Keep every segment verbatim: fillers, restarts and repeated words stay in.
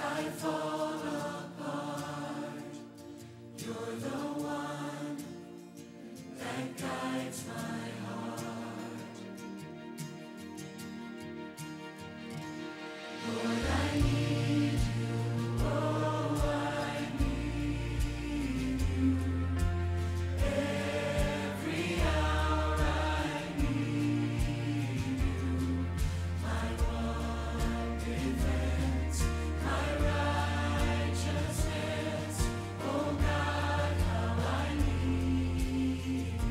I fall apart. You're the one that guides my heart. Lord, I need you. Oh, I need you. Every hour I need you. My one defense, my righteousness. Oh God, how I need you.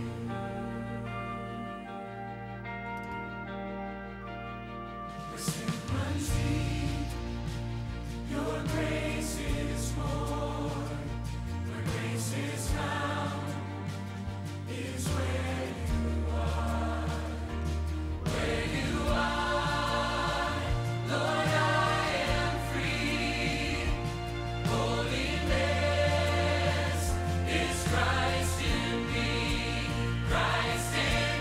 Where sin runs deep, your grace is more. Where grace is found is where you are. Where you are, Lord, I am free. Holiness is Christ in me, Christ in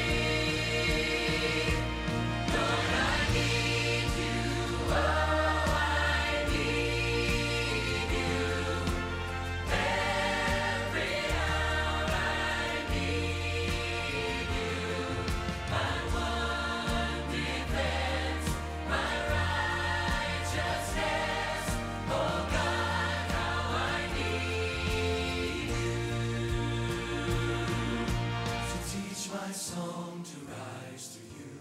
me. Lord, I need you. Oh, I need you. Every hour I need you. My one defense, my righteousness. Oh God, how I need you. So teach my song to rise to you.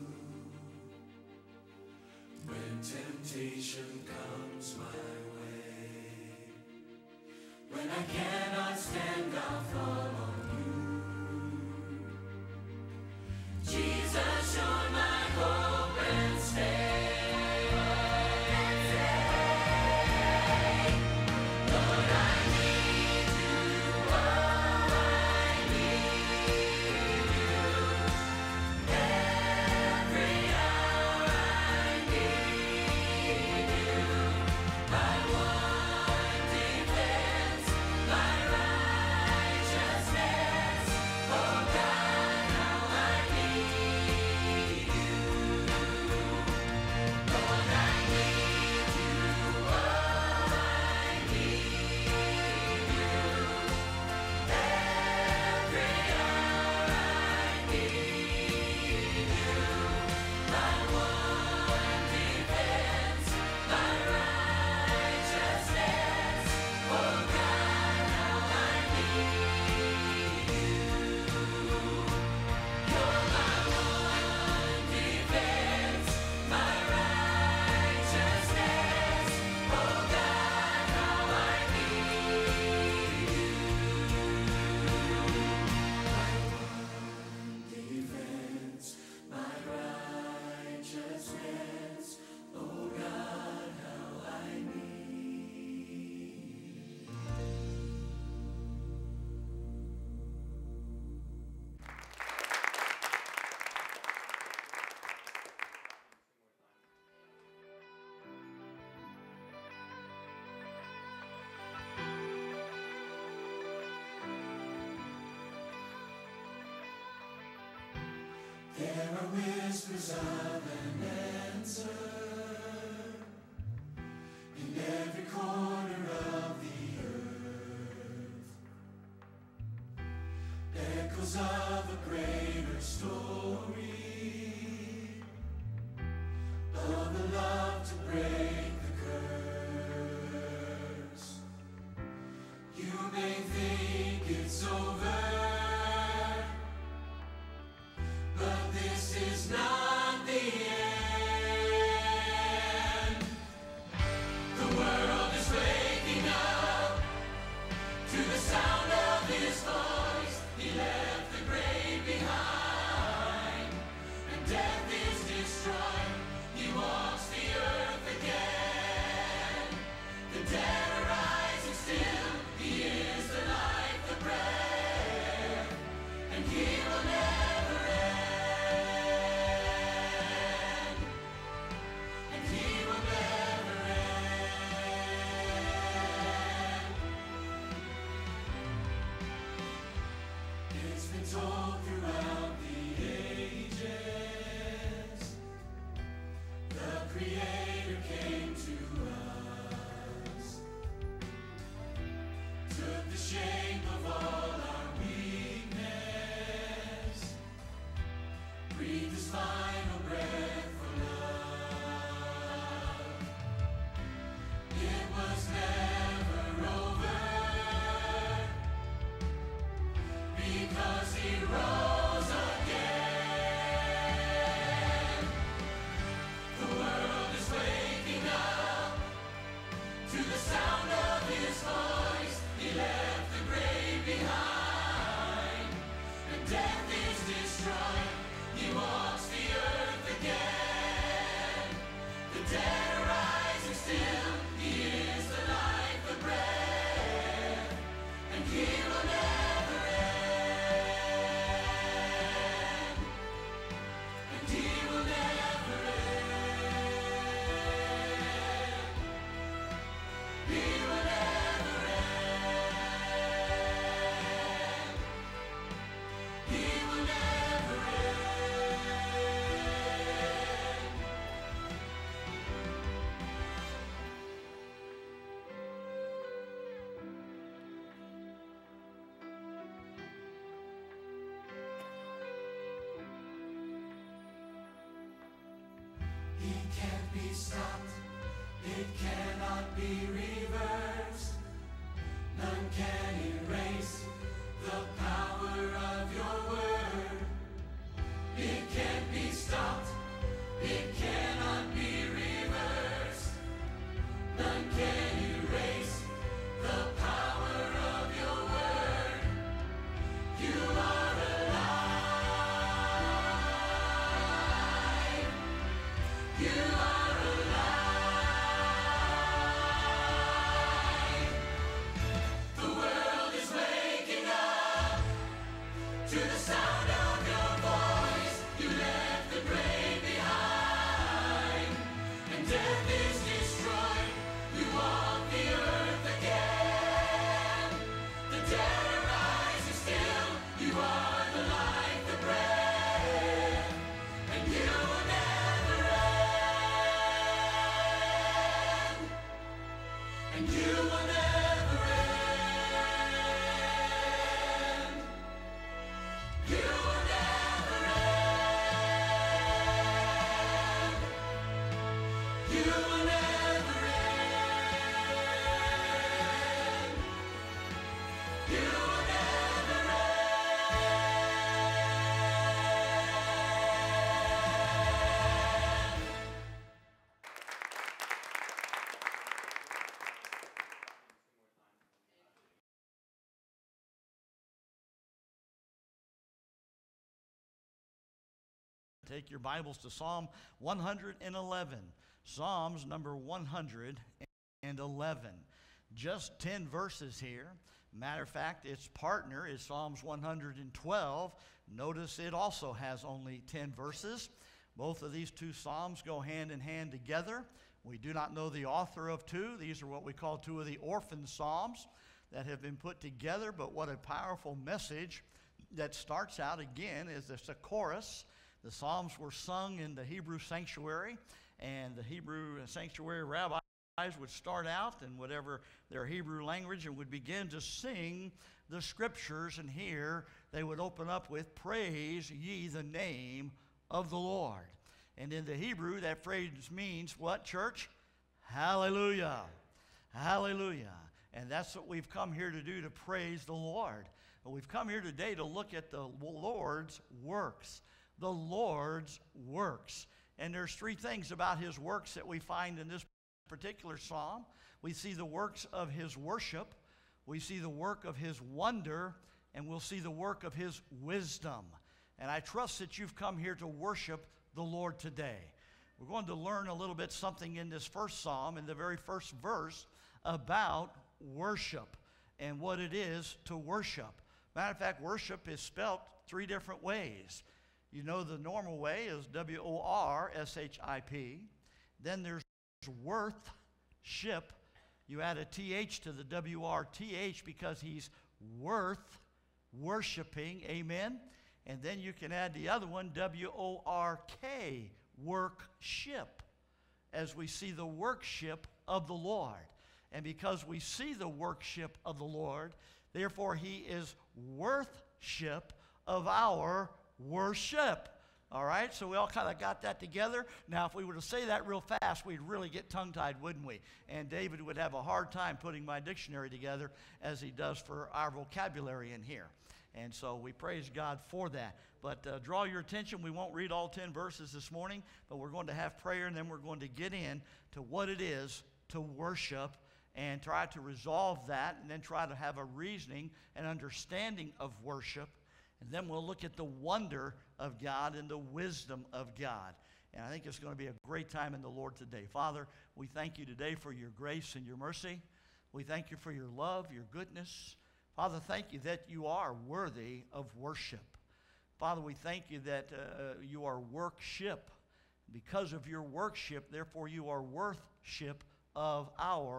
When temptation comes my way, when I cannot stand, I'll fall on you. Jesus, you're my hope and stay. Lord, I need you. Oh, I need you. Every hour I need you. My one defense, my righteousness. Oh God, how I need you. Lord, I need you. Oh, I need you. Every hour I need you. My one defense, my righteousness. Oh God, how I need you. You're my one defense, my righteousness. Oh God, how I need you. My one defense, my righteousness. Oh God, how I need. There are whispers of an answer in every corner of the earth. Echoes of a greater story, of the love to break the curse. You may think it's over, but this is not the end. The world is waking up to the sound of His voice. He left the grave behind. It can't be stopped, it cannot be reversed. None can erase the power of your word. It can't be stopped, it cannot be reversed. None can erase the power of your word. You are alive. You are alive. The world is waking up to the sound of your voice. You left the grave behind, and death is destroyed. You walk the earth again. The dead are rising still. You are the light, the bread, and you will never end. And you will never end. You will never end. You will never end. You will never end. Take your Bibles to Psalm one hundred eleven. Psalms number one hundred eleven. Just ten verses here. Matter of fact, its partner is Psalms one hundred twelve. Notice it also has only ten verses. Both of these two psalms go hand in hand together. We do not know the author of two. These are what we call two of the orphan psalms that have been put together, but what a powerful message that starts out again is this a chorus. The psalms were sung in the Hebrew sanctuary, and the Hebrew sanctuary rabbis would start out in whatever their Hebrew language and would begin to sing the scriptures, and here they would open up with, "Praise ye the name of the Lord." And in the Hebrew, that phrase means what, church? Hallelujah. Hallelujah. And that's what we've come here to do, to praise the Lord. But we've come here today to look at the Lord's works. The Lord's works. And there's three things about his works that we find in this particular psalm. We see the works of his worship, we see the work of his wonder, and we'll see the work of his wisdom. And I trust that you've come here to worship the Lord today. We're going to learn a little bit something in this first psalm, in the very first verse, about worship and what it is to worship. Matter of fact, worship is spelt three different ways. You know, the normal way is W O R S H I P. Then there's worth-ship. You add a T H to the W R T H because he's worth worshiping. Amen? And then you can add the other one, W O R K, work-ship, as we see the workship of the Lord. And because we see the workship of the Lord, therefore he is worth-ship of our worship. All right, so we all kind of got that together. Now, if we were to say that real fast, we'd really get tongue-tied, wouldn't we? And David would have a hard time putting my dictionary together as he does for our vocabulary in here. And so we praise God for that. But uh, draw your attention. We won't read all ten verses this morning, but we're going to have prayer, and then we're going to get in to what it is to worship and try to resolve that, and then try to have a reasoning and understanding of worship. And then we'll look at the wonder of God and the wisdom of God. And I think it's going to be a great time in the Lord today. Father, we thank you today for your grace and your mercy. We thank you for your love, your goodness. Father, thank you that you are worthy of worship. Father, we thank you that uh, you are workship. Because of your workship, therefore you are worthship of our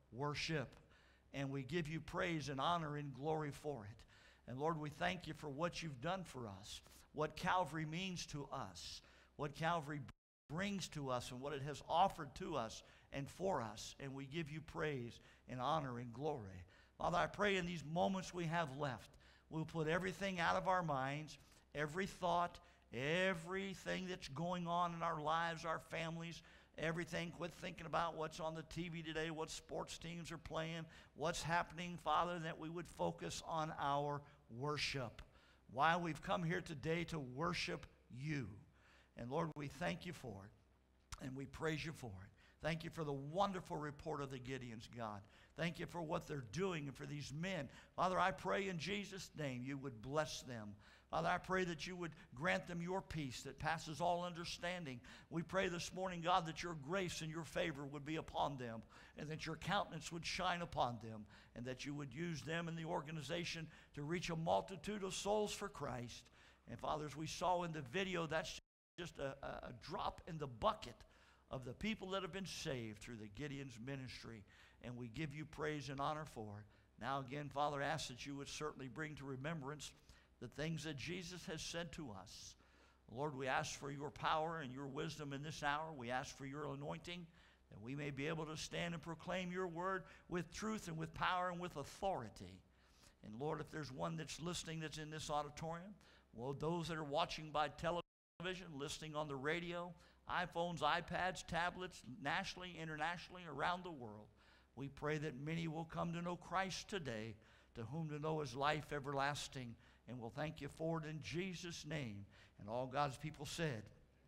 worship. And we give you praise and honor and glory for it. And Lord, we thank you for what you've done for us, what Calvary means to us, what Calvary brings to us, and what it has offered to us and for us. And we give you praise and honor and glory. Father, I pray in these moments we have left, we'll put everything out of our minds, every thought, everything that's going on in our lives, our families, everything. Quit thinking about what's on the T V today, what sports teams are playing, what's happening, Father, that we would focus on our worship. Why we've come here today to worship you. And Lord, we thank you for it, and we praise you for it. Thank you for the wonderful report of the Gideons, God. Thank you for what they're doing and for these men. Father, I pray in Jesus' name you would bless them. Father, I pray that you would grant them your peace that passes all understanding. We pray this morning, God, that your grace and your favor would be upon them, and that your countenance would shine upon them, and that you would use them in the organization to reach a multitude of souls for Christ. And Father, as we saw in the video, that's just a, a drop in the bucket of the people that have been saved through the Gideon's ministry. And we give you praise and honor for it. Now again, Father, I ask that you would certainly bring to remembrance the things that Jesus has said to us. Lord, we ask for your power and your wisdom in this hour. We ask for your anointing, that we may be able to stand and proclaim your word with truth and with power and with authority. And Lord, if there's one that's listening that's in this auditorium, well, those that are watching by television, listening on the radio, iPhones, iPads, tablets, nationally, internationally, around the world, we pray that many will come to know Christ today, to whom to know is life everlasting. And we'll thank you for it in Jesus' name. And all God's people said,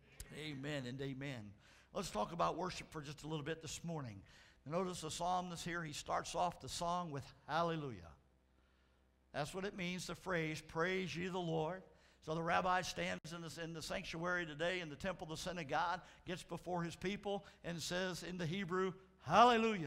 amen and amen. Let's talk about worship for just a little bit this morning. Notice the psalmist here, he starts off the song with hallelujah. That's what it means, the phrase, praise ye the Lord. So the rabbi stands in the, in the sanctuary today in the temple, the synagogue, gets before his people and says in the Hebrew, hallelujah,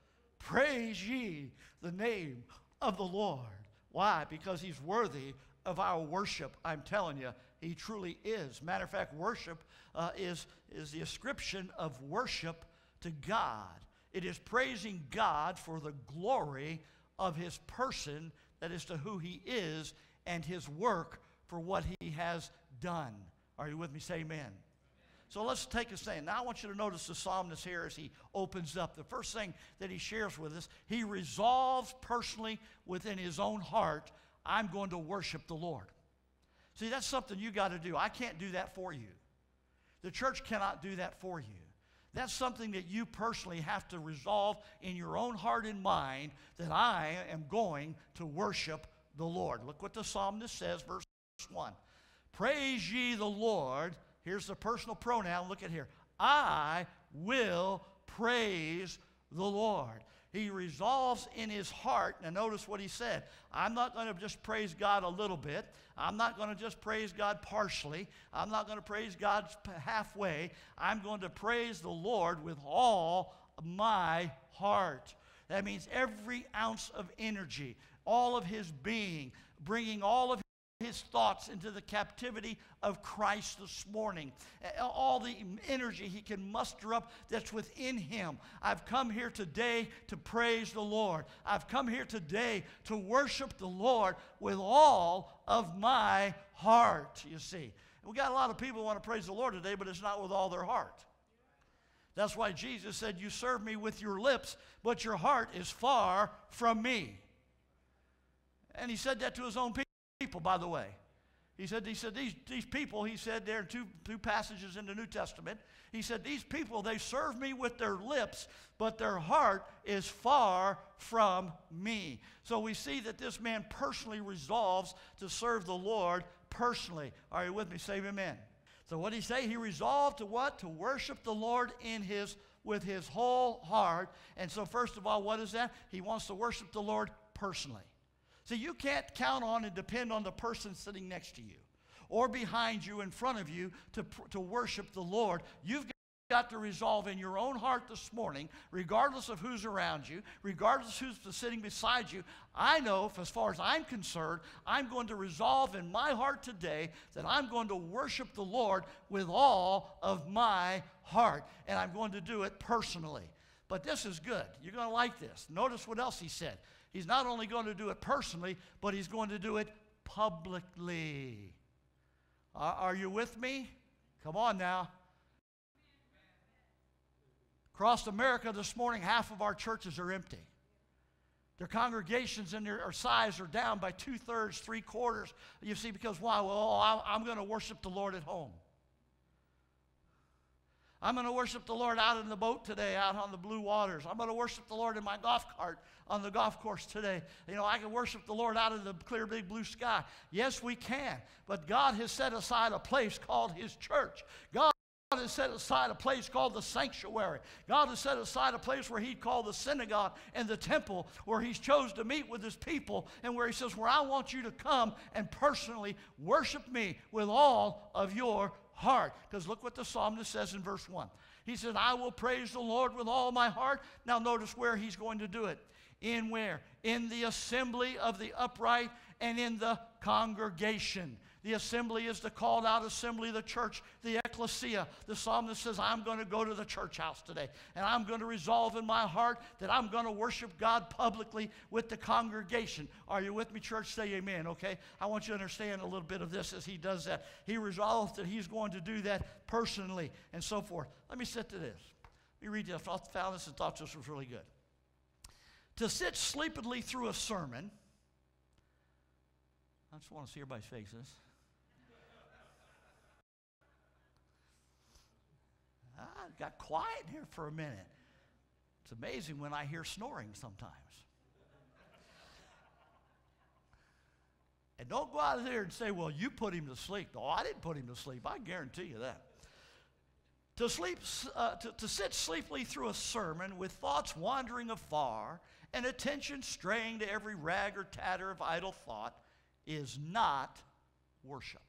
praise ye the name of the Lord. Why? Because he's worthy of our worship. I'm telling you, he truly is. Matter of fact, worship uh, is, is the ascription of worship to God. It is praising God for the glory of his person, that is to who he is, and his work for what he has done. Are you with me? Say amen. So let's take a stand. Now I want you to notice the psalmist here as he opens up. The first thing that he shares with us, he resolves personally within his own heart, I'm going to worship the Lord. See, that's something you got to do. I can't do that for you. The church cannot do that for you. That's something that you personally have to resolve in your own heart and mind, that I am going to worship the Lord. Look what the psalmist says, verse one. Praise ye the Lord. Here's the personal pronoun. Look at here. I will praise the Lord. He resolves in his heart. Now notice what he said. I'm not going to just praise God a little bit. I'm not going to just praise God partially. I'm not going to praise God halfway. I'm going to praise the Lord with all my heart. That means every ounce of energy, all of his being, bringing all of his thoughts into the captivity of Christ this morning. All the energy he can muster up that's within him. I've come here today to praise the Lord. I've come here today to worship the Lord with all of my heart, you see. We got a lot of people who want to praise the Lord today, but it's not with all their heart. That's why Jesus said, you serve me with your lips, but your heart is far from me. And he said that to his own people. People, by the way. He said, he said these, these people, he said there are two, two passages in the New Testament. He said, these people, they serve me with their lips, but their heart is far from me. So we see that this man personally resolves to serve the Lord personally. Are you with me? Say amen. So what did he say? He resolved to what? To worship the Lord in his, with his whole heart. And so first of all, what is that? He wants to worship the Lord personally. See, you can't count on and depend on the person sitting next to you or behind you, in front of you, to, to worship the Lord. You've got to resolve in your own heart this morning, regardless of who's around you, regardless of who's sitting beside you. I know, as far as I'm concerned, I'm going to resolve in my heart today that I'm going to worship the Lord with all of my heart, and I'm going to do it personally. But this is good. You're going to like this. Notice what else he said. He's not only going to do it personally, but he's going to do it publicly. Uh, are you with me? Come on now. Across America this morning, half of our churches are empty. Their congregations and their size are down by two-thirds, three-quarters. You see, because why? Well, I'm going to worship the Lord at home. I'm going to worship the Lord out in the boat today, out on the blue waters. I'm going to worship the Lord in my golf cart on the golf course today. You know, I can worship the Lord out in the clear, big blue sky. Yes, we can. But God has set aside a place called His church. God God has set aside a place called the sanctuary. God has set aside a place where He called the synagogue and the temple, where He's chose to meet with His people, and where He says, where I want you to come and personally worship me with all of your heart. Because look what the psalmist says in verse one. He said, I will praise the Lord with all my heart. Now notice where he's going to do it. In where? In the assembly of the upright and in the congregation. The assembly is the called out assembly of the church, the ecclesia. The psalmist says, I'm going to go to the church house today, and I'm going to resolve in my heart that I'm going to worship God publicly with the congregation. Are you with me, church? Say amen, okay? I want you to understand a little bit of this as he does that. He resolved that he's going to do that personally and so forth. Let me sit to this. Let me read this. I found this and thought this was really good. To sit sleepily through a sermon, I just want to see everybody's faces. I got quiet here for a minute. It's amazing when I hear snoring sometimes. And don't go out there and say, well, you put him to sleep. No, I didn't put him to sleep. I guarantee you that. To, sleep, uh, to, to sit sleepily through a sermon with thoughts wandering afar and attention straying to every rag or tatter of idle thought is not worship.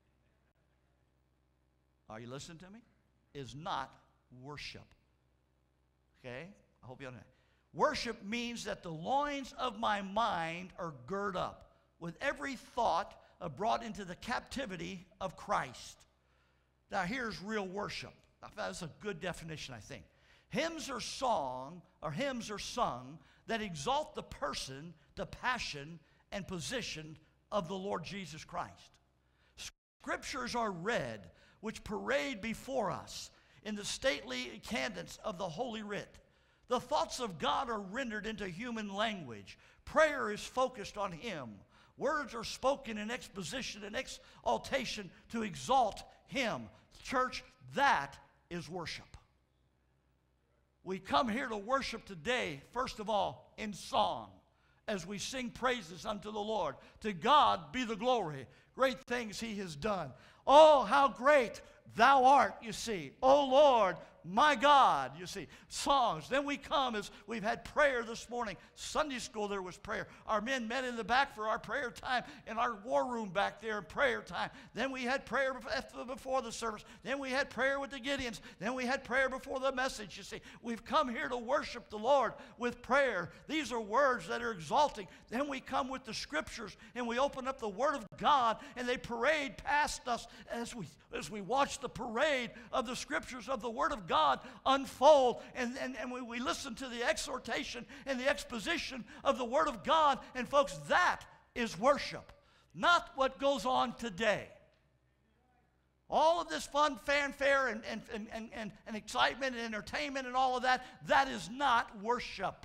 Are you listening to me? Is not worship. Okay? I hope you understand. Worship means that the loins of my mind are girt up with every thought uh, brought into the captivity of Christ. Now here's real worship. That's a good definition, I think. Hymns are song, or hymns are sung that exalt the person, the passion, and position of the Lord Jesus Christ. Scriptures are read which parade before us in the stately cadence of the Holy Writ. The thoughts of God are rendered into human language. Prayer is focused on Him. Words are spoken in exposition and exaltation to exalt Him. Church, that is worship. We come here to worship today, first of all, in song, as we sing praises unto the Lord. To God be the glory. Great things He has done. Oh, how great Thou art, you see. Oh, Lord, my God, you see. Songs. Then we come as we've had prayer this morning. Sunday school, there was prayer. Our men met in the back for our prayer time in our war room back there, prayer time. Then we had prayer before the service. Then we had prayer with the Gideons. Then we had prayer before the message, you see. We've come here to worship the Lord with prayer. These are words that are exalting. Then we come with the Scriptures, and we open up the Word of God, and they parade past us as we, as we watch the parade of the Scriptures of the Word of God unfold, and, and, and we, we listen to the exhortation and the exposition of the Word of God. And folks, that is worship, not what goes on today. All of this fun, fanfare, and, and, and, and, and, and excitement and entertainment and all of that, that is not worship.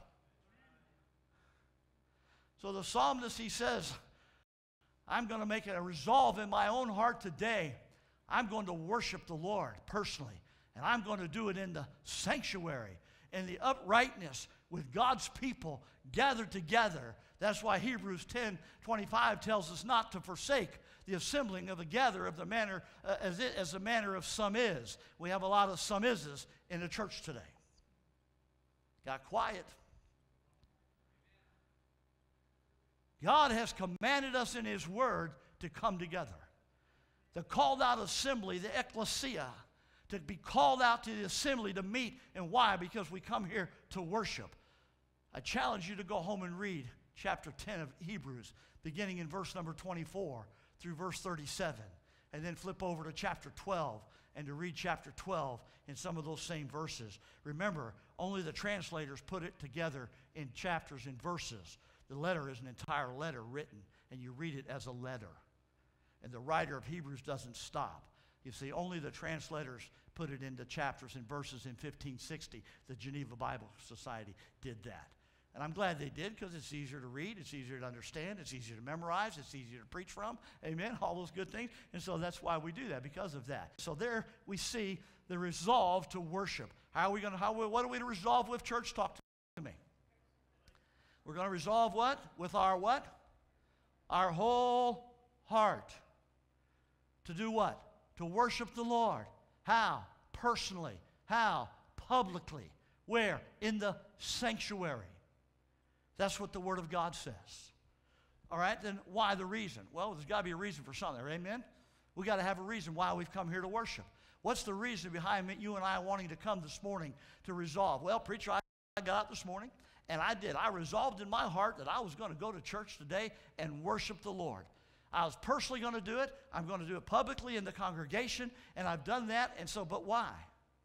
So the psalmist, he says, I'm going to make a resolve in my own heart today. I'm going to worship the Lord personally. And I'm going to do it in the sanctuary, in the uprightness with God's people gathered together. That's why Hebrews ten twenty-five tells us not to forsake the assembling of the gather of the manner uh, as, it, as the manner of some is. We have a lot of some ises in the church today. Got quiet. God has commanded us in His Word to come together. The called out assembly, the ecclesia, to be called out to the assembly to meet. And why? Because we come here to worship. I challenge you to go home and read chapter ten of Hebrews, beginning in verse number twenty-four through verse thirty-seven. And then flip over to chapter twelve and to read chapter twelve in some of those same verses. Remember, only the translators put it together in chapters and verses. The letter is an entire letter written, and you read it as a letter. And the writer of Hebrews doesn't stop. You see, only the translators put it into chapters and verses in fifteen sixty. The Geneva Bible Society did that. And I'm glad they did, because it's easier to read, it's easier to understand, it's easier to memorize, it's easier to preach from. Amen? All those good things. And so that's why we do that, because of that. So there we see the resolve to worship. How are we going to, how, what are we to resolve with, church? Talk to me. We're going to resolve what? With our what? Our whole heart. To do what? To worship the Lord. How? Personally. How? Publicly. Where? In the sanctuary. That's what the Word of God says. All right, then why the reason? Well, there's got to be a reason for something, amen? We've got to have a reason why we've come here to worship. What's the reason behind you and I wanting to come this morning to resolve? Well, preacher, I got up this morning, and I did. I resolved in my heart that I was going to go to church today and worship the Lord. I was personally going to do it. I'm going to do it publicly in the congregation, and I've done that, and so, but why?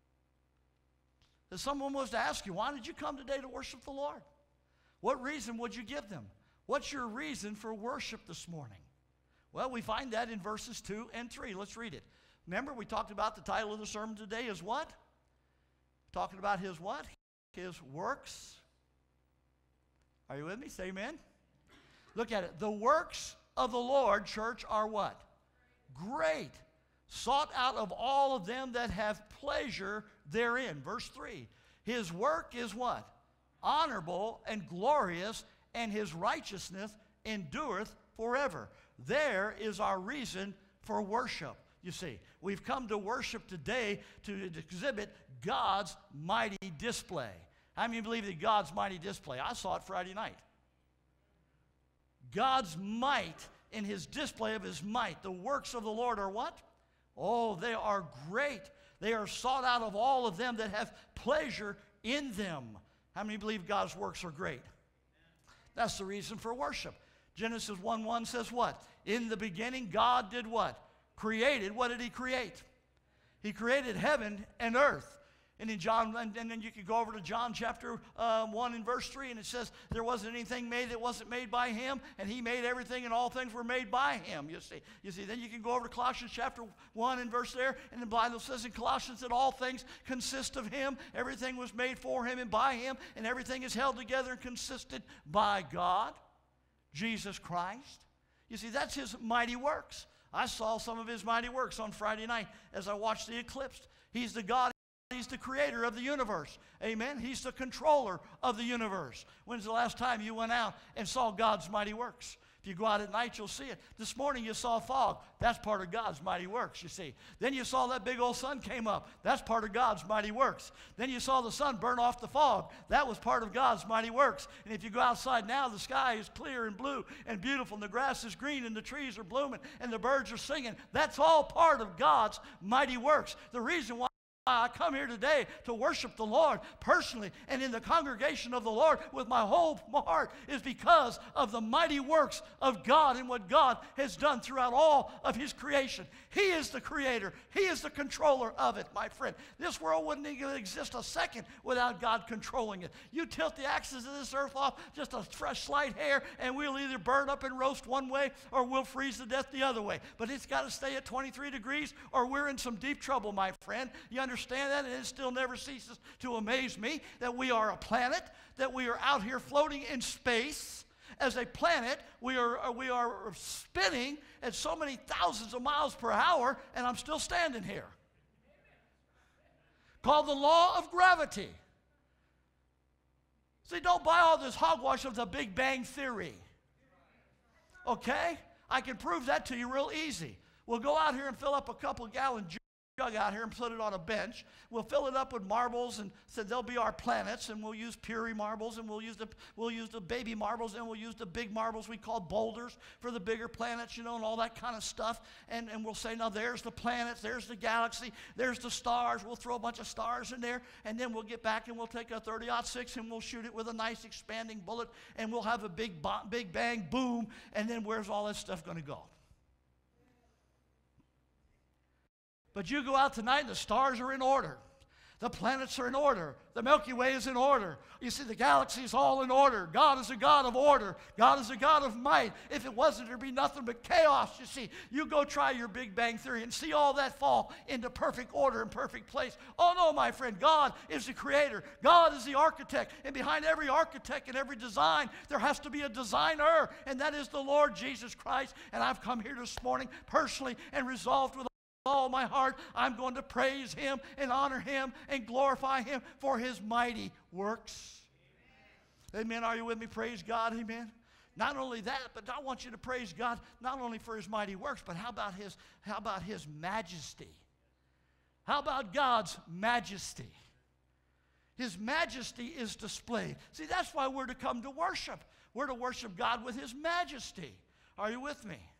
If someone was to ask you, why did you come today to worship the Lord? What reason would you give them? What's your reason for worship this morning? Well, we find that in verses two and three. Let's read it. Remember, we talked about the title of the sermon today is what? Talking about his what? His works. Are you with me? Say amen. Look at it. The works of the Lord, church, are what? Great. Sought out of all of them that have pleasure therein. Verse three. His work is what? Honorable and glorious, and his righteousness endureth forever. There is our reason for worship. You see, we've come to worship today to exhibit God's mighty display. How many believe that God's mighty display? I saw it Friday night. God's might in his display of his might. The works of the Lord are what? Oh, they are great. They are sought out of all of them that have pleasure in them. How many believe God's works are great? That's the reason for worship. Genesis one one says what? In the beginning, God did what? Created. What did he create? He created heaven and earth. And in John, and, and then you can go over to John chapter uh, one and verse three, and it says there wasn't anything made that wasn't made by him, and he made everything, and all things were made by him. You see, you see. Then you can go over to Colossians chapter one and verse there, and the Bible says in Colossians that all things consist of him. Everything was made for him and by him, and everything is held together and consisted by God, Jesus Christ. You see, that's his mighty works. I saw some of his mighty works on Friday night as I watched the eclipse. He's the God. He's the creator of the universe. Amen. He's the controller of the universe. When's the last time you went out and saw God's mighty works? If you go out at night, you'll see it. This morning you saw fog. That's part of God's mighty works, you see. Then you saw that big old sun came up. That's part of God's mighty works. Then you saw the sun burn off the fog. That was part of God's mighty works. And if you go outside now, the sky is clear and blue and beautiful, and the grass is green, and the trees are blooming, and the birds are singing. That's all part of God's mighty works. The reason why I come here today to worship the Lord personally and in the congregation of the Lord with my whole heart is because of the mighty works of God and what God has done throughout all of his creation. He is the creator. He is the controller of it, my friend. This world wouldn't even exist a second without God controlling it. You tilt the axis of this earth off just a fresh slight hair, and we'll either burn up and roast one way or we'll freeze to death the other way. But it's got to stay at twenty-three degrees or we're in some deep trouble, my friend. You understand? Understand that, and it still never ceases to amaze me that we are a planet, that we are out here floating in space. As a planet, we are, we are spinning at so many thousands of miles per hour, and I'm still standing here. Called the law of gravity. See, don't buy all this hogwash of the Big Bang Theory. Okay? I can prove that to you real easy. We'll go out here and fill up a couple gallon jug out here and put it on a bench. We'll fill it up with marbles and said they'll be our planets, and we'll use Puri marbles, and we'll use the we'll use the baby marbles, and we'll use the big marbles we call boulders for the bigger planets, you know, and all that kind of stuff. And, and we'll say, now there's the planets, there's the galaxy, there's the stars. We'll throw a bunch of stars in there, and then we'll get back and we'll take a thirty aught six and we'll shoot it with a nice expanding bullet, and we'll have a big big bang boom, and then where's all that stuff going to go? But you go out tonight and the stars are in order. The planets are in order. The Milky Way is in order. You see, the galaxy is all in order. God is a God of order. God is a God of might. If it wasn't, there'd be nothing but chaos. You see, you go try your Big Bang Theory and see all that fall into perfect order and perfect place. Oh, no, my friend, God is the creator. God is the architect. And behind every architect and every design, there has to be a designer, and that is the Lord Jesus Christ. And I've come here this morning personally and resolved with all my heart, I'm going to praise him and honor him and glorify him for his mighty works. Amen. Amen. Are you with me? Praise God. Amen. Not only that, but I want you to praise God not only for his mighty works, but how about his, how about his majesty? How about God's majesty? His majesty is displayed. See, that's why we're to come to worship. We're to worship God with his majesty. Are you with me?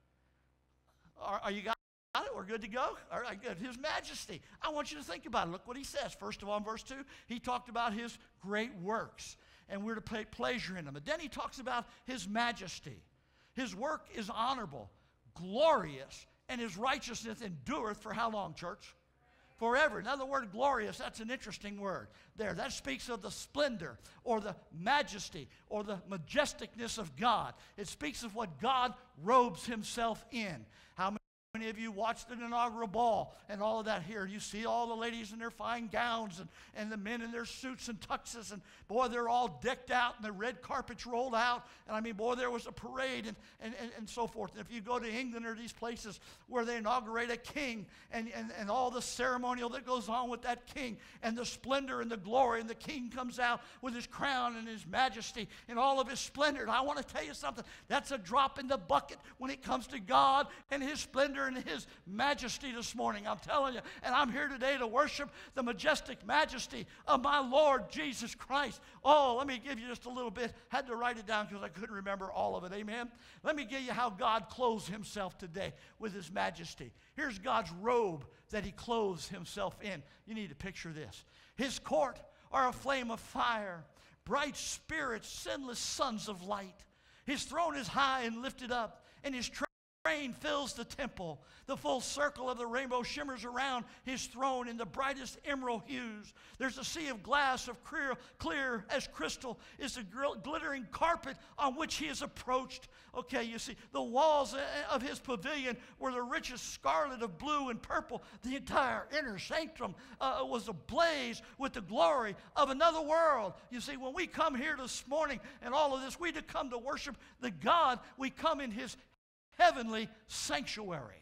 Are, are you guys? We're good to go? All right, good. His majesty. I want you to think about it. Look what he says. First of all, in verse two, he talked about his great works, and we're to take pleasure in them. And then he talks about his majesty. His work is honorable, glorious, and his righteousness endureth for how long, church? Forever. Another word, glorious, that's an interesting word there. That speaks of the splendor or the majesty or the majesticness of God. It speaks of what God robes himself in. How many Many of you watched an inaugural ball and all of that here. You see all the ladies in their fine gowns and, and the men in their suits and tuxes. And boy, they're all decked out and the red carpets rolled out. And I mean, boy, there was a parade and, and, and, and so forth. And if you go to England or these places where they inaugurate a king and, and, and all the ceremonial that goes on with that king and the splendor and the glory, and the king comes out with his crown and his majesty and all of his splendor. And I want to tell you something. That's a drop in the bucket when it comes to God and his splendor and his majesty this morning. I'm telling you. And I'm here today to worship the majestic majesty of my Lord Jesus Christ. Oh, let me give you just a little bit. Had to write it down because I couldn't remember all of it. Amen. Let me give you how God clothes himself today with his majesty. Here's God's robe that he clothes himself in. You need to picture this. His court are a flame of fire, bright spirits, sinless sons of light. His throne is high and lifted up, and his train Rain fills the temple. The full circle of the rainbow shimmers around his throne in the brightest emerald hues. There's a sea of glass of clear, clear as crystal is the gl- glittering carpet on which he is approached. Okay, you see, the walls of his pavilion were the richest scarlet of blue and purple. The entire inner sanctum uh, was ablaze with the glory of another world. You see, when we come here this morning and all of this, we to come to worship the God. We come in his heavenly sanctuary.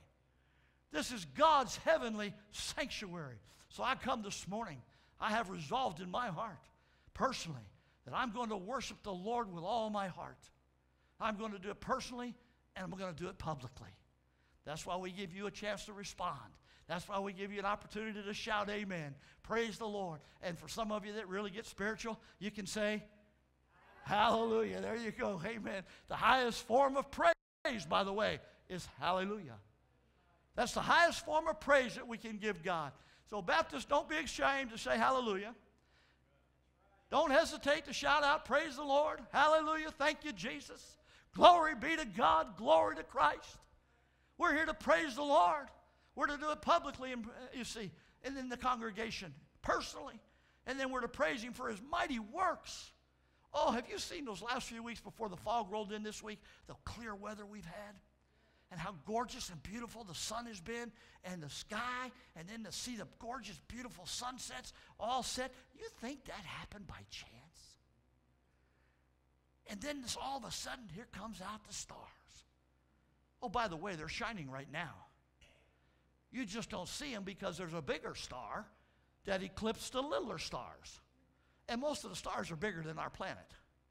This is God's heavenly sanctuary. So I come this morning. I have resolved in my heart, personally, that I'm going to worship the Lord with all my heart. I'm going to do it personally, and I'm going to do it publicly. That's why we give you a chance to respond. That's why we give you an opportunity to shout amen. Praise the Lord. And for some of you that really get spiritual, you can say, hallelujah. There you go. Amen. The highest form of praise, by the way, is hallelujah. That's the highest form of praise that we can give God. So Baptists, don't be ashamed to say hallelujah. Don't hesitate to shout out, praise the Lord, hallelujah, thank you, Jesus. Glory be to God, glory to Christ. We're here to praise the Lord. We're to do it publicly, and you see, and in the congregation, personally. And then we're to praise him for his mighty works. Oh, have you seen those last few weeks before the fog rolled in this week, the clear weather we've had? And how gorgeous and beautiful the sun has been, and the sky, and then to see the gorgeous, beautiful sunsets all set. You think that happened by chance? And then this, all of a sudden, here comes out the stars. Oh, by the way, they're shining right now. You just don't see them because there's a bigger star that eclipsed the littler stars. And most of the stars are bigger than our planet.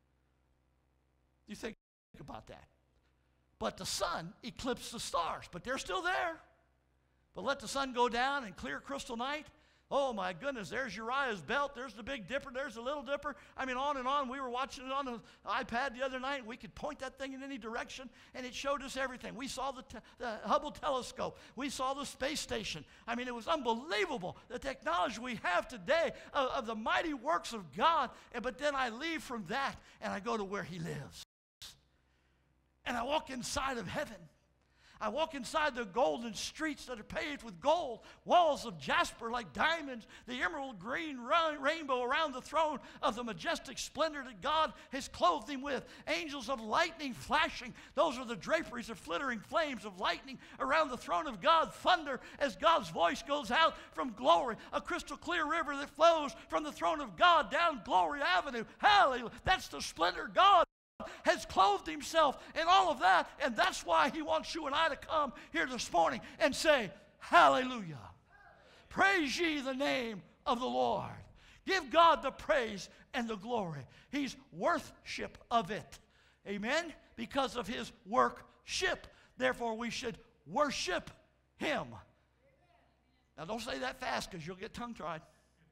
You think about that. But the sun eclipsed the stars, but they're still there. But let the sun go down and clear crystal night. Oh my goodness, there's Uriah's belt, there's the Big Dipper, there's the Little Dipper. I mean, on and on. We were watching it on the iPad the other night. We could point that thing in any direction, and it showed us everything. We saw the, te- the Hubble telescope. We saw the space station. I mean, it was unbelievable, the technology we have today of, of the mighty works of God. And, but then I leave from that, and I go to where he lives. And I walk inside of heaven. I walk inside the golden streets that are paved with gold, walls of jasper like diamonds, the emerald green rainbow around the throne of the majestic splendor that God has clothed him with. Angels of lightning flashing. Those are the draperies of flittering flames of lightning around the throne of God. Thunder as God's voice goes out from glory. A crystal clear river that flows from the throne of God down Glory Avenue. Hallelujah. That's the splendor God has clothed himself in all of that, and that's why he wants you and I to come here this morning and say, hallelujah. Praise ye the name of the Lord. Give God the praise and the glory. He's worthship of it. Amen? Because of his workship. Therefore, we should worship him. Now, don't say that fast because you'll get tongue-tied.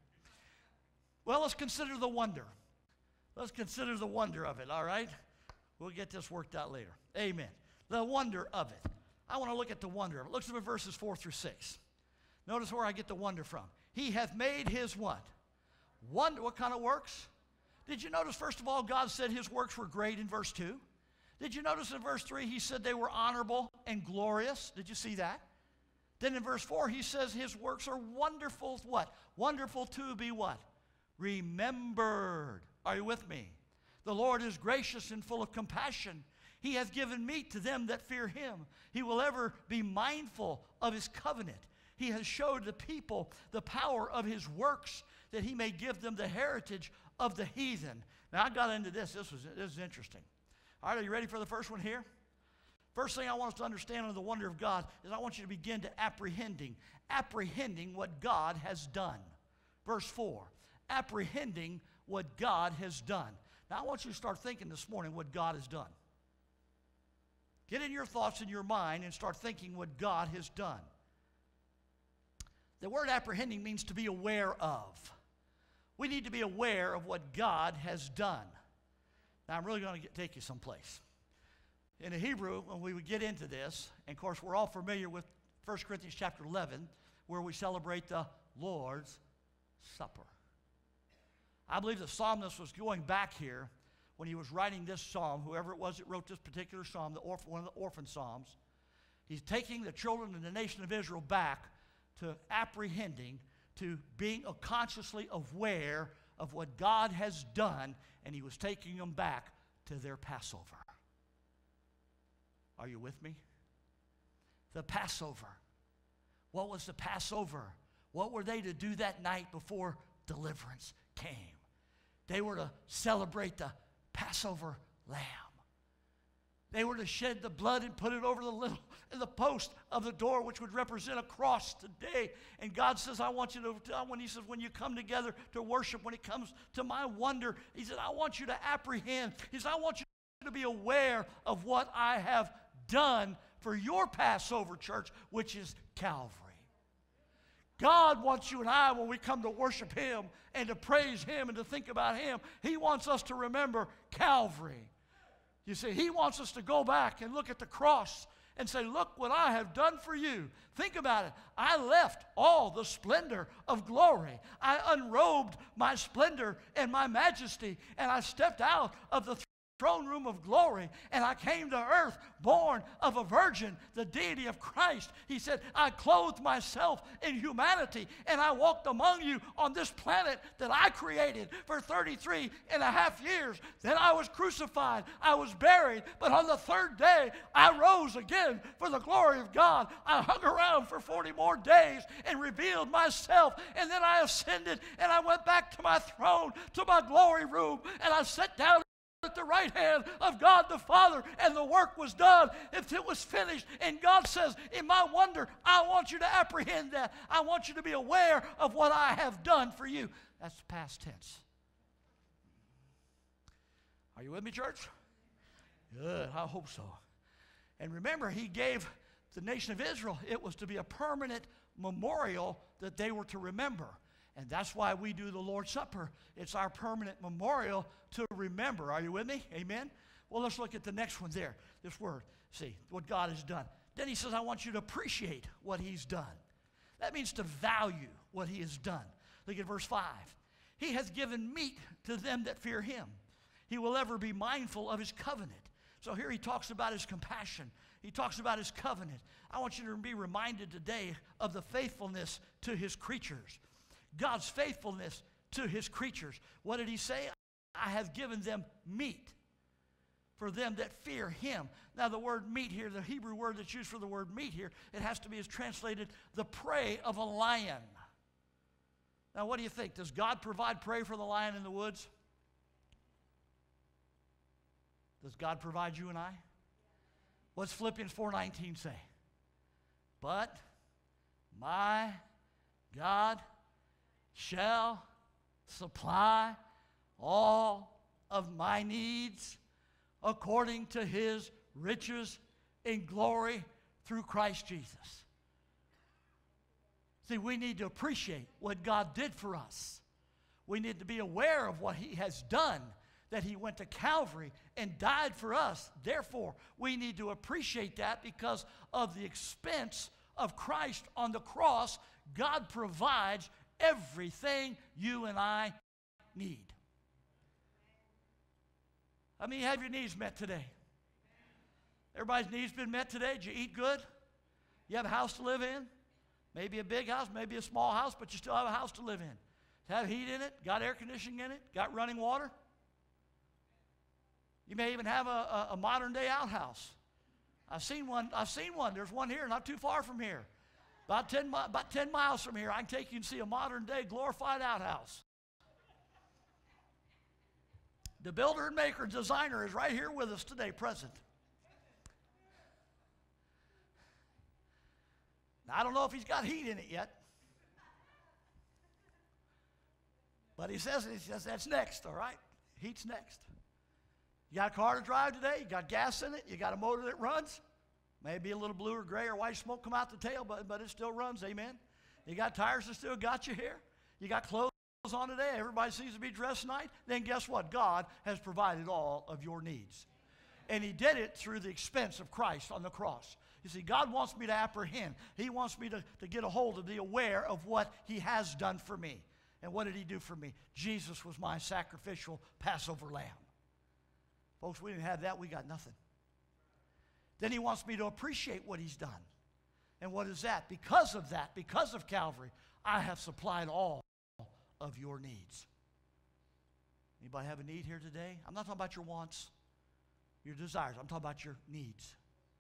Well, let's consider the wonder. Let's consider the wonder of it, all right? We'll get this worked out later. Amen. The wonder of it. I want to look at the wonder of it. Look at verses four through six. Notice where I get the wonder from. He hath made his what? Wonder. What kind of works? Did you notice, first of all, God said his works were great in verse two? Did you notice in verse three, he said they were honorable and glorious? Did you see that? Then in verse four, he says his works are wonderful, what? Wonderful to be what? Remembered. Are you with me? The Lord is gracious and full of compassion. He hath given meat to them that fear him. He will ever be mindful of his covenant. He has showed the people the power of his works, that he may give them the heritage of the heathen. Now, I got into this. This was this is interesting. All right, are you ready for the first one here? First thing I want us to understand of the wonder of God is I want you to begin to apprehending. Apprehending what God has done. Verse four. Apprehending what God has done. Now, I want you to start thinking this morning what God has done. Get in your thoughts in your mind and start thinking what God has done. The word apprehending means to be aware of. We need to be aware of what God has done. Now, I'm really going to take you someplace. In the Hebrew, when we would get into this, and of course, we're all familiar with First Corinthians chapter eleven, where we celebrate the Lord's Supper. I believe the psalmist was going back here when he was writing this psalm, whoever it was that wrote this particular psalm, the orphan, one of the orphan psalms. He's taking the children of the nation of Israel back to apprehending, to being consciously aware of what God has done, and he was taking them back to their Passover. Are you with me? The Passover. What was the Passover? What were they to do that night before deliverance came? They were to celebrate the Passover lamb. They were to shed the blood and put it over the little the post of the door, which would represent a cross today. And God says, I want you to, when he says, when you come together to worship, when it comes to my wonder, he said, I want you to apprehend. He said, I want you to be aware of what I have done for your Passover, church, which is Calvary. God wants you and I, when we come to worship him and to praise him and to think about him, he wants us to remember Calvary. You see, he wants us to go back and look at the cross and say, look what I have done for you. Think about it. I left all the splendor of glory. I unrobed my splendor and my majesty, and I stepped out of the throne room of glory, and I came to earth born of a virgin, the deity of Christ. He said, I clothed myself in humanity, and I walked among you on this planet that I created for thirty-three and a half years. Then I was crucified, I was buried, but on the third day I rose again for the glory of God. I hung around for forty more days and revealed myself, and then I ascended and I went back to my throne, to my glory room, and I sat down at the right hand of God the Father, and the work was done. If it was finished, and God says, in my wonder, I want you to apprehend that. I want you to be aware of what I have done for you. That's past tense. Are you with me, church? Good, I hope so. And remember, he gave the nation of Israel, it was to be a permanent memorial that they were to remember. And that's why we do the Lord's Supper. It's our permanent memorial to remember. Are you with me? Amen? Well, let's look at the next one there. This word. See, what God has done. Then he says, I want you to appreciate what he's done. That means to value what he has done. Look at verse five. He has given meat to them that fear him. He will ever be mindful of his covenant. So here he talks about his compassion. He talks about his covenant. I want you to be reminded today of the faithfulness to his creatures. God's faithfulness to his creatures. What did he say? I have given them meat for them that fear him. Now the word meat here, the Hebrew word that's used for the word meat here, it has to be as translated the prey of a lion. Now what do you think? Does God provide prey for the lion in the woods? Does God provide you and I? What's Philippians four nineteen say? But my God shall supply all of my needs according to his riches in glory through Christ Jesus. See, we need to appreciate what God did for us. We need to be aware of what he has done, that he went to Calvary and died for us. Therefore, we need to appreciate that because of the expense of Christ on the cross. God provides everything you and I need. I mean, you have your needs met today. Everybody's needs been met today. Did you eat good? You have a house to live in? Maybe a big house, maybe a small house, but you still have a house to live in. Have heat in it, got air conditioning in it, got running water. You may even have a, a, a modern day outhouse. I've seen one, I've seen one. There's one here, not too far from here. About ten, about ten miles from here, I can take you and see a modern day glorified outhouse. The builder and maker and designer is right here with us today, present. Now, I don't know if he's got heat in it yet. But he says, he says that's next, all right? Heat's next. You got a car to drive today? You got gas in it? You got a motor that runs? Maybe a little blue or gray or white smoke come out the tail, but, but it still runs, amen? You got tires that still got you here? You got clothes on today? Everybody seems to be dressed nice? Then guess what? God has provided all of your needs. And he did it through the expense of Christ on the cross. You see, God wants me to apprehend. He wants me to, to get a hold of, be aware of what he has done for me. And what did he do for me? Jesus was my sacrificial Passover lamb. Folks, we didn't have that, we got nothing. Then he wants me to appreciate what he's done. And what is that? Because of that, because of Calvary, I have supplied all of your needs. Anybody have a need here today? I'm not talking about your wants, your desires. I'm talking about your needs.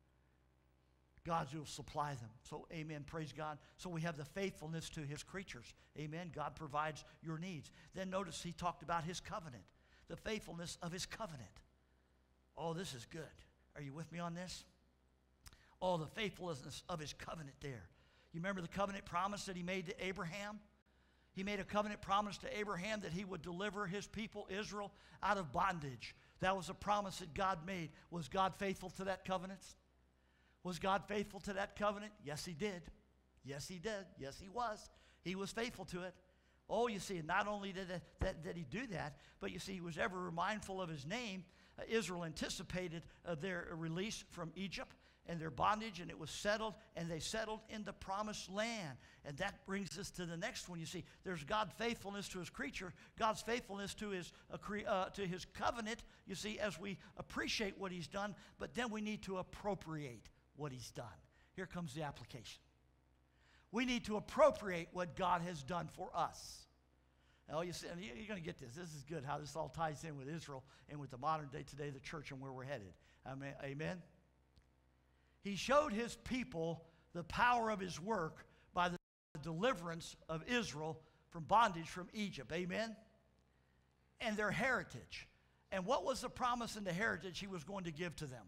God will supply them. So, amen, praise God. So we have the faithfulness to his creatures. Amen, God provides your needs. Then notice he talked about his covenant, the faithfulness of his covenant. Oh, this is good. Are you with me on this? Oh, the faithfulness of his covenant there. You remember the covenant promise that he made to Abraham? He made a covenant promise to Abraham that he would deliver his people, Israel, out of bondage. That was a promise that God made. Was God faithful to that covenant? Was God faithful to that covenant? Yes, he did. Yes, he did. Yes, he was. He was faithful to it. Oh, you see, not only did, it, that, did he do that, but you see, he was ever mindful of his name. Uh, Israel anticipated uh, their release from Egypt and their bondage, and it was settled, and they settled in the promised land. And that brings us to the next one. You see, there's God's faithfulness to his creature, God's faithfulness to his, uh, cre uh, to his covenant, you see, as we appreciate what he's done, but then we need to appropriate what he's done. Here comes the application. We need to appropriate what God has done for us. Now, you see, and you're going to get this. This is good how this all ties in with Israel and with the modern day today, the church, and where we're headed. Amen. Amen. He showed his people the power of his work by the deliverance of Israel from bondage from Egypt. Amen. And their heritage. And what was the promise and the heritage he was going to give to them?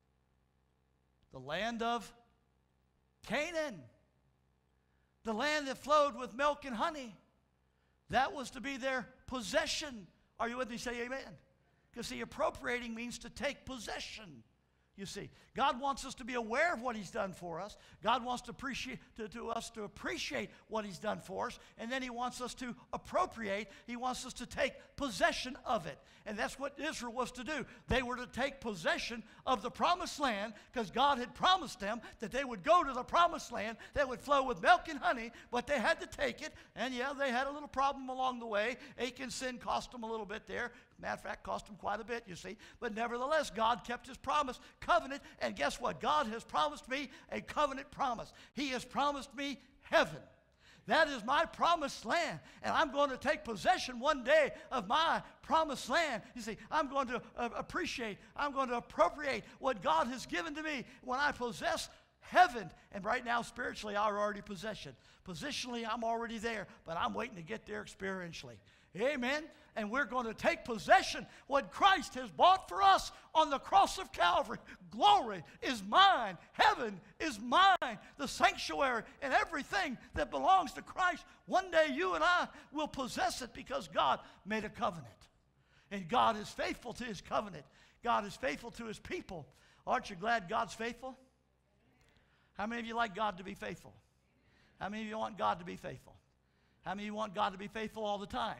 The land of Canaan. The land that flowed with milk and honey. That was to be their possession. Are you with me? Say amen. Because see, appropriating means to take possession. You see, God wants us to be aware of what he's done for us. God wants to appreciate to, to us to appreciate what he's done for us. And then he wants us to appropriate. He wants us to take possession of it. And that's what Israel was to do. They were to take possession of the promised land because God had promised them that they would go to the promised land that would flow with milk and honey, but they had to take it. And yeah, they had a little problem along the way. Achan's sin cost them a little bit there. Matter of fact, cost him quite a bit, you see. But nevertheless, God kept his promise, covenant. And guess what? God has promised me a covenant promise. He has promised me heaven. That is my promised land. And I'm going to take possession one day of my promised land. You see, I'm going to uh, appreciate, I'm going to appropriate what God has given to me when I possess heaven. And right now, spiritually, I already possess it. Positionally, I'm already there, but I'm waiting to get there experientially. Amen. And we're going to take possession what Christ has bought for us on the cross of Calvary. Glory is mine. Heaven is mine. The sanctuary and everything that belongs to Christ. One day you and I will possess it because God made a covenant. And God is faithful to his covenant. God is faithful to his people. Aren't you glad God's faithful? How many of you like God to be faithful? How many of you want God to be faithful? How many of you want God to be faithful all the time?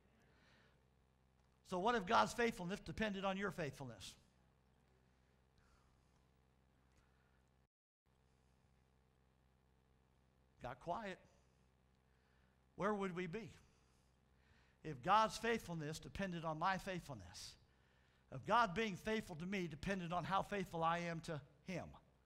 So what if God's faithfulness depended on your faithfulness? Got quiet. Where would we be? If God's faithfulness depended on my faithfulness, if God being faithful to me depended on how faithful I am to him.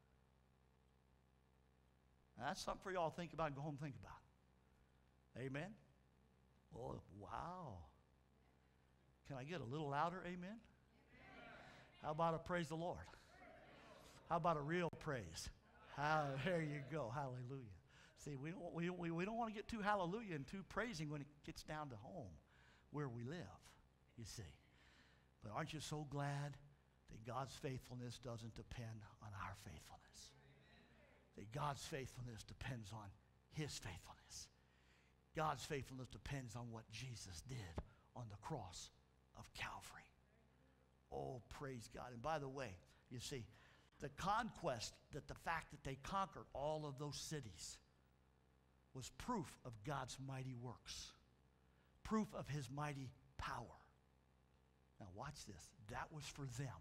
Now, that's something for y'all to think about and go home and think about. Amen? Well, wow. Can I get a little louder? Amen? Amen. How about a praise the Lord? How about a real praise? How, there you go. Hallelujah. See, we don't, we, we, we don't want to get too hallelujah and too praising when it gets down to home where we live, you see. But aren't you so glad that God's faithfulness doesn't depend on our faithfulness? That God's faithfulness depends on his faithfulness. God's faithfulness depends on what Jesus did on the cross of Calvary. Oh, praise God. And by the way, you see, the conquest, that the fact that they conquered all of those cities was proof of God's mighty works, proof of his mighty power. Now watch this. That was for them.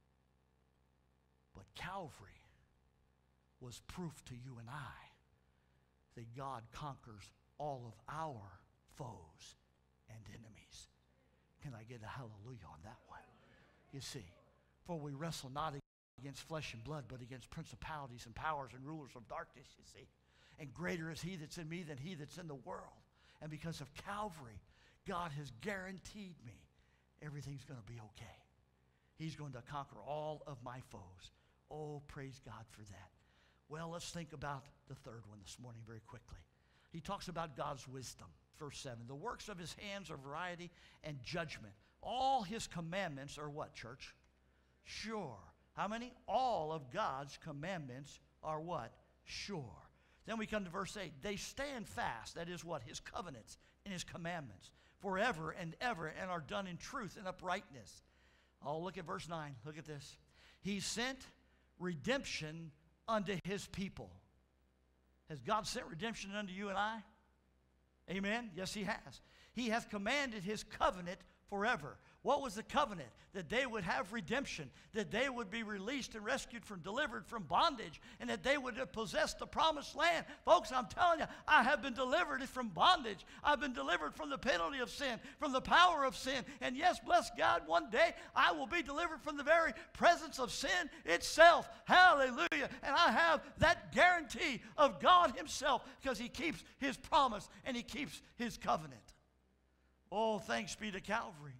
But Calvary was proof to you and I that God conquers all of our foes and enemies. Can I get a hallelujah on that one? You see, for we wrestle not against flesh and blood, but against principalities and powers and rulers of darkness, you see. And greater is he that's in me than he that's in the world. And because of Calvary, God has guaranteed me everything's going to be okay. He's going to conquer all of my foes. Oh, praise God for that. Well, let's think about the third one this morning very quickly. He talks about God's wisdom. Verse seven, the works of his hands are variety and judgment. All his commandments are what, church? Sure. How many? All of God's commandments are what? Sure. Then we come to verse eight. They stand fast, that is what? His covenants and his commandments, forever and ever, and are done in truth and uprightness. Oh, look at verse nine. Look at this. He sent redemption unto his people. Has God sent redemption unto you and I? Amen? Yes, he has. He hath commanded his covenant forever. What was the covenant? That they would have redemption, that they would be released and rescued from, delivered from bondage, and that they would have possessed the promised land. Folks, I'm telling you, I have been delivered from bondage. I've been delivered from the penalty of sin, from the power of sin. And yes, bless God, one day I will be delivered from the very presence of sin itself. Hallelujah. And I have that guarantee of God himself because he keeps his promise and he keeps his covenant. Oh, thanks be to Calvary.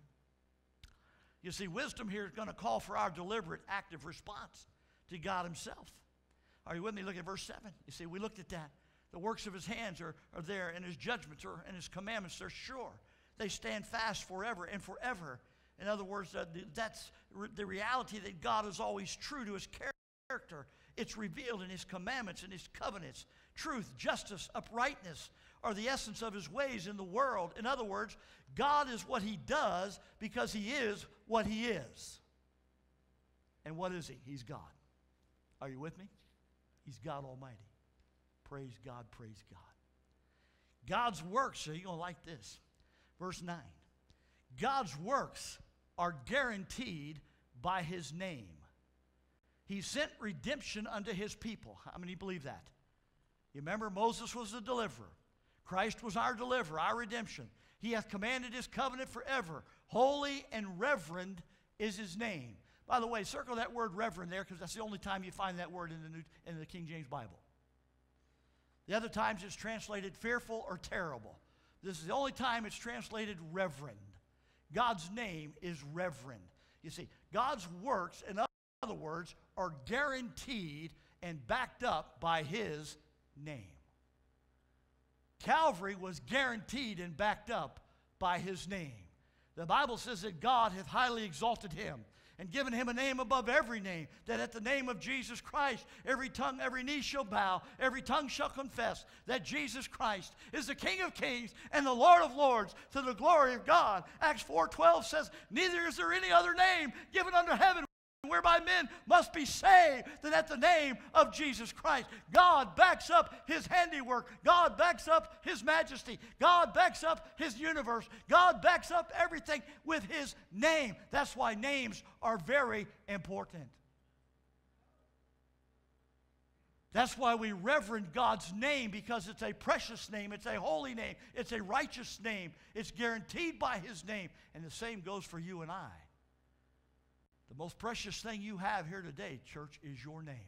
You see, wisdom here is going to call for our deliberate, active response to God himself. Are you with me? Look at verse seven. You see, we looked at that. The works of his hands are, are there, and his judgments are, and his commandments, they're sure. They stand fast forever and forever. In other words, uh, that's re- the reality that God is always true to his character. It's revealed in his commandments and his covenants. Truth, justice, uprightness are the essence of his ways in the world. In other words, God is what he does because he is what he is. And what is he? He's God. Are you with me? He's God Almighty. Praise God, praise God. God's works, so you're going to like this. Verse nine. God's works are guaranteed by his name. He sent redemption unto his people. How many believe that? You remember Moses was the deliverer. Christ was our deliverer, our redemption. He hath commanded his covenant forever. Holy and reverend is his name. By the way, circle that word reverend there, because that's the only time you find that word in the, New, in the King James Bible. The other times it's translated fearful or terrible. This is the only time it's translated reverend. God's name is reverend. You see, God's works, in other words, are guaranteed and backed up by his name. Calvary was guaranteed and backed up by his name. The Bible says that God hath highly exalted him and given him a name above every name, that at the name of Jesus Christ, every tongue, every knee shall bow, every tongue shall confess that Jesus Christ is the King of kings and the Lord of lords, to the glory of God. Acts four twelve says, neither is there any other name given under heaven whereby men must be saved than at the name of Jesus Christ. God backs up his handiwork. God backs up his majesty. God backs up his universe. God backs up everything with his name. That's why names are very important. That's why we reverence God's name, because it's a precious name. It's a holy name. It's a righteous name. It's guaranteed by his name. And the same goes for you and I. The most precious thing you have here today, church, is your name.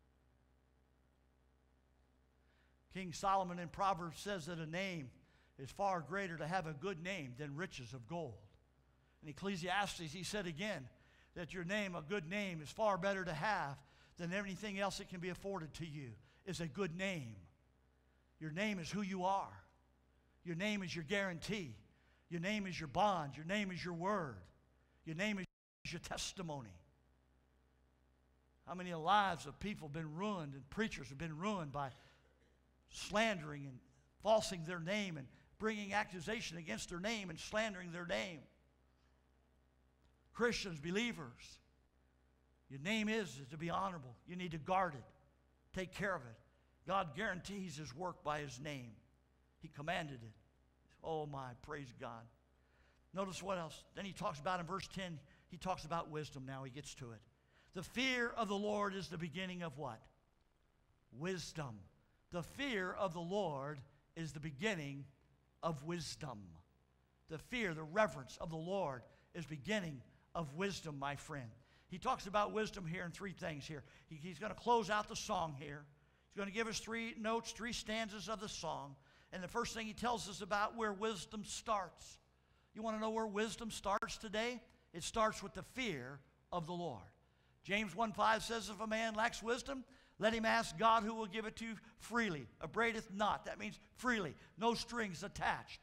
King Solomon in Proverbs says that a name is far greater to have a good name than riches of gold. In Ecclesiastes, he said again that your name, a good name, is far better to have than anything else that can be afforded to you, is a good name. Your name is who you are. Your name is your guarantee. Your name is your bond. Your name is your word. Your name is your testimony. How many lives of people have been ruined, and preachers have been ruined by slandering and falsing their name and bringing accusation against their name and slandering their name. Christians, believers, your name is, is to be honorable. You need to guard it. Take care of it. God guarantees his work by his name. He commanded it. Oh my, praise God. Notice what else. Then he talks about in verse ten, he talks about wisdom now. He gets to it. The fear of the Lord is the beginning of what? Wisdom. The fear of the Lord is the beginning of wisdom. The fear, the reverence of the Lord is beginning of wisdom, my friend. He talks about wisdom here in three things here. He, he's going to close out the song here. He's going to give us three notes, three stanzas of the song. And the first thing he tells us about where wisdom starts. You want to know where wisdom starts today? It starts with the fear of the Lord. James one five says, if a man lacks wisdom, let him ask God, who will give it to you freely. Abradeth not. That means freely. No strings attached.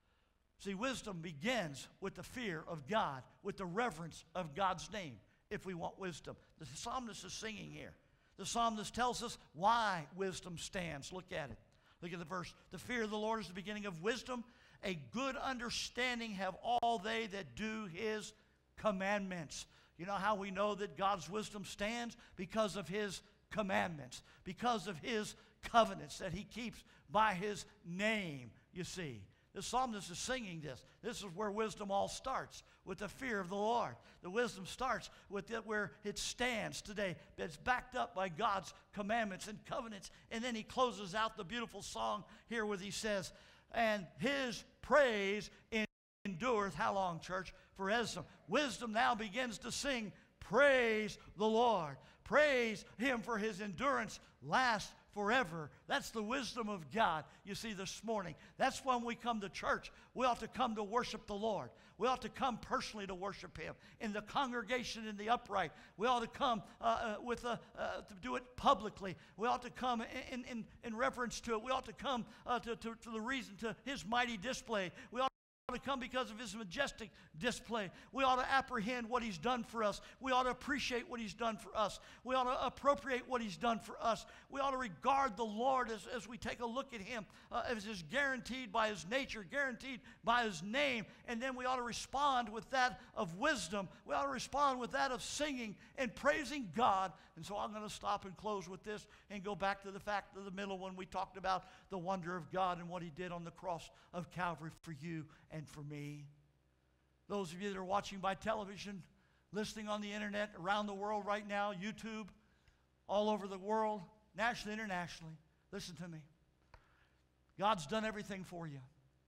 See, wisdom begins with the fear of God, with the reverence of God's name, if we want wisdom. The psalmist is singing here. The psalmist tells us why wisdom stands. Look at it. Look at the verse. The fear of the Lord is the beginning of wisdom. A good understanding have all they that do his commandments. You know how we know that God's wisdom stands? Because of his commandments. Because of his covenants that he keeps by his name, you see. The psalmist is singing this. This is where wisdom all starts, with the fear of the Lord. The wisdom starts with it where it stands today. It's backed up by God's commandments and covenants. And then he closes out the beautiful song here where he says, and his praise endureth, how long, church? Forever. Wisdom now begins to sing, praise the Lord. Praise him, for his endurance lasts forever. That's the wisdom of God, you see, this morning. That's when we come to church. We ought to come to worship the Lord. We ought to come personally to worship him. In the congregation, in the upright, we ought to come uh, uh, with a, uh, to do it publicly. We ought to come in, in, in reference to it. We ought to come uh, to, to, to the reason, to his mighty display. We ought to come because of his majestic display. We ought to apprehend what he's done for us. We ought to appreciate what he's done for us. We ought to appropriate what he's done for us. We ought to regard the Lord as, as we take a look at him uh, as is guaranteed by his nature, guaranteed by his name. And then we ought to respond with that of wisdom. We ought to respond with that of singing and praising God. And so I'm going to stop and close with this and go back to the fact of the middle when we talked about the wonder of God and what he did on the cross of Calvary for you and for me. Those of you that are watching by television, listening on the internet, around the world right now, YouTube, all over the world, nationally, internationally, listen to me. God's done everything for you.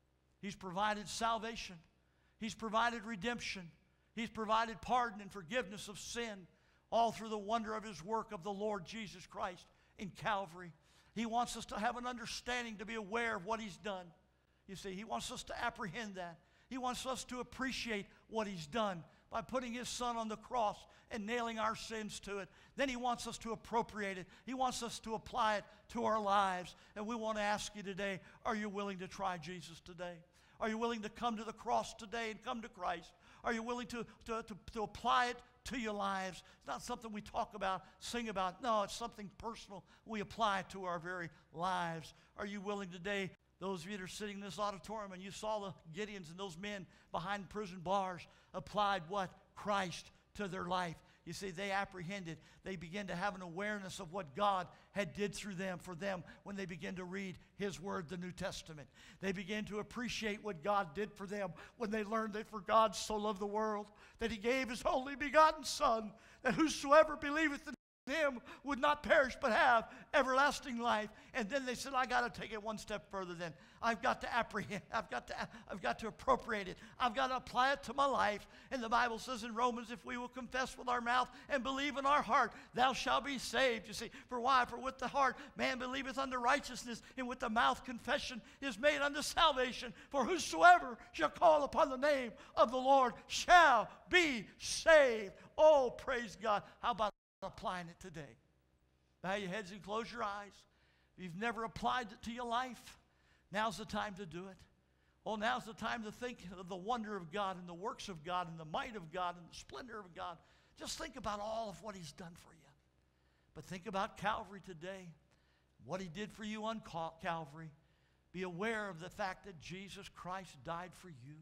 He's provided salvation. He's provided redemption. He's provided pardon and forgiveness of sin, all through the wonder of His work of the Lord Jesus Christ in Calvary. He wants us to have an understanding, to be aware of what He's done. You see, He wants us to apprehend that. He wants us to appreciate what He's done by putting His Son on the cross and nailing our sins to it. Then He wants us to appropriate it. He wants us to apply it to our lives. And we want to ask you today, are you willing to try Jesus today? Are you willing to come to the cross today and come to Christ? Are you willing to, to, to, to apply it to your lives? It's not something we talk about, sing about. No, it's something personal we apply to our very lives. Are you willing today? Those of you that are sitting in this auditorium and you saw the Gideons and those men behind prison bars applied what? Christ to their life. You see, they apprehended. They began to have an awareness of what God had did through them, for them, when they began to read His Word, the New Testament. They began to appreciate what God did for them when they learned that for God so loved the world, that He gave His only begotten Son, that whosoever believeth in Him would not perish but have everlasting life. And then they said, I got to take it one step further then. I've got to apprehend. I've got to, I've got to appropriate it. I've got to apply it to my life. And the Bible says in Romans, if we will confess with our mouth and believe in our heart, thou shalt be saved. You see, for why? For with the heart man believeth unto righteousness, and with the mouth confession is made unto salvation. For whosoever shall call upon the name of the Lord shall be saved. Oh, praise God. How about applying it today? Bow your heads and close your eyes. If you've never applied it to your life, now's the time to do it. Oh, now's the time to think of the wonder of God and the works of God and the might of God and the splendor of God. Just think about all of what He's done for you. But think about Calvary today, what He did for you on Calvary. Be aware of the fact that Jesus Christ died for you.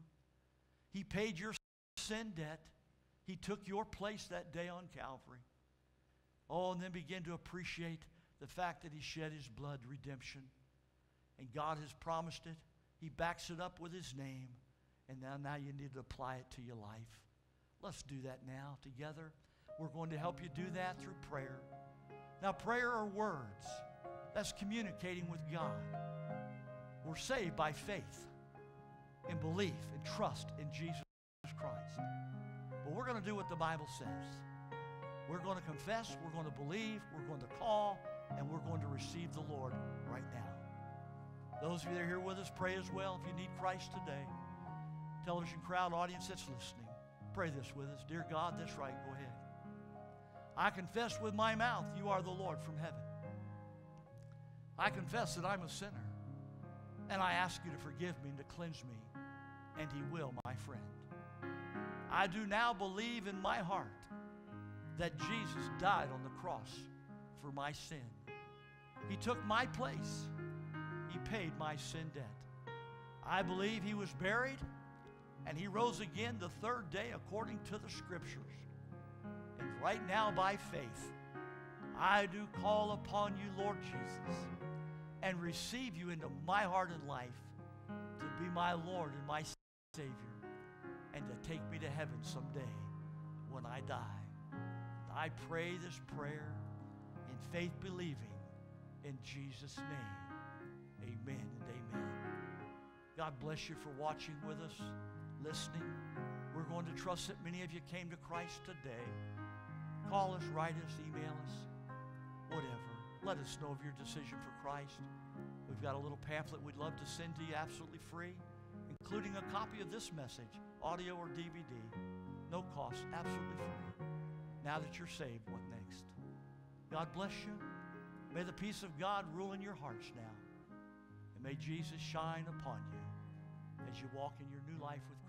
He paid your sin debt. He took your place that day on Calvary. Oh, and then begin to appreciate the fact that He shed His blood, redemption. And God has promised it. He backs it up with His name. And now, now you need to apply it to your life. Let's do that now together. We're going to help you do that through prayer. Now, prayer are words. That's communicating with God. We're saved by faith and belief and trust in Jesus Christ. But we're going to do what the Bible says. We're going to confess, we're going to believe, we're going to call, and we're going to receive the Lord right now. Those of you that are here with us, pray as well. If you need Christ today, television crowd, audience that's listening, pray this with us. Dear God, that's right, go ahead. I confess with my mouth you are the Lord from heaven. I confess that I'm a sinner, and I ask you to forgive me and to cleanse me, and He will, my friend. I do now believe in my heart that Jesus died on the cross for my sin. He took my place. He paid my sin debt. I believe He was buried, and He rose again the third day according to the Scriptures. And right now, by faith, I do call upon you, Lord Jesus, and receive you into my heart and life to be my Lord and my Savior, and to take me to heaven someday when I die. I pray this prayer in faith, believing in Jesus' name. Amen and amen. God bless you for watching with us, listening. We're going to trust that many of you came to Christ today. Call us, write us, email us, whatever. Let us know of your decision for Christ. We've got a little pamphlet we'd love to send to you absolutely free, including a copy of this message, audio or D V D. No cost, absolutely free. Now that you're saved, what next? God bless you. May the peace of God rule in your hearts now. And may Jesus shine upon you as you walk in your new life with